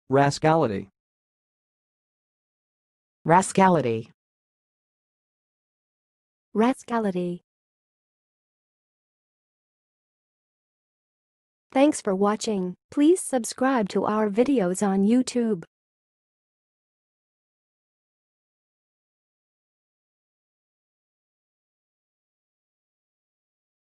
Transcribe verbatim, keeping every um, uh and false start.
rascality, rascality, rascality. Thanks for watching. Please subscribe to our videos on YouTube.